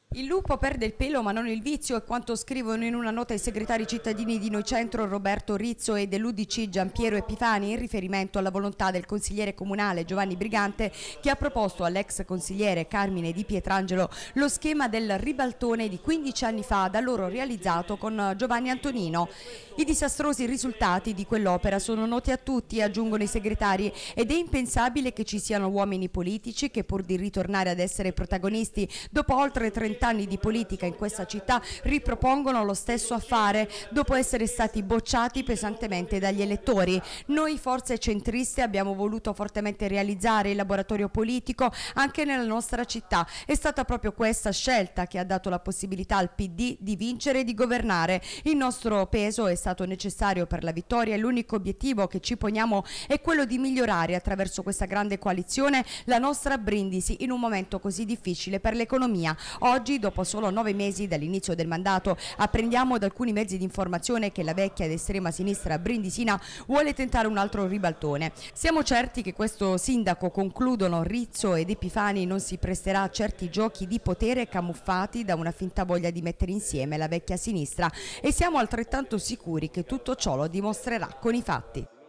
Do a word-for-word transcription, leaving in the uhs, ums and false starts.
Il lupo perde il pelo ma non il vizio è quanto scrivono in una nota i segretari cittadini di Noi Centro Roberto Rizzo e dell'U D C Giampiero Epifani in riferimento alla volontà del consigliere comunale Giovanni Brigante che ha proposto all'ex consigliere Carmine Di Pietrangelo lo schema del ribaltone di quindici anni fa da loro realizzato con Giovanni Antonino. I disastrosi risultati di quell'opera sono noti a tutti, aggiungono i segretari, ed è impensabile che ci siano uomini politici che pur di ritornare ad essere protagonisti dopo oltre trenta anni di politica in questa città ripropongono lo stesso affare dopo essere stati bocciati pesantemente dagli elettori. Noi forze centriste abbiamo voluto fortemente realizzare il laboratorio politico anche nella nostra città. È stata proprio questa scelta che ha dato la possibilità al P D di vincere e di governare. Il nostro peso è stato necessario per la vittoria e l'unico obiettivo che ci poniamo è quello di migliorare attraverso questa grande coalizione la nostra Brindisi in un momento così difficile per l'economia. Oggi, dopo solo nove mesi dall'inizio del mandato, apprendiamo da alcuni mezzi di informazione che la vecchia ed estrema sinistra brindisina vuole tentare un altro ribaltone. Siamo certi che questo sindaco, concludono Rizzo ed Epifani, non si presterà a certi giochi di potere camuffati da una finta voglia di mettere insieme la vecchia sinistra, e siamo altrettanto sicuri che tutto ciò lo dimostrerà con i fatti.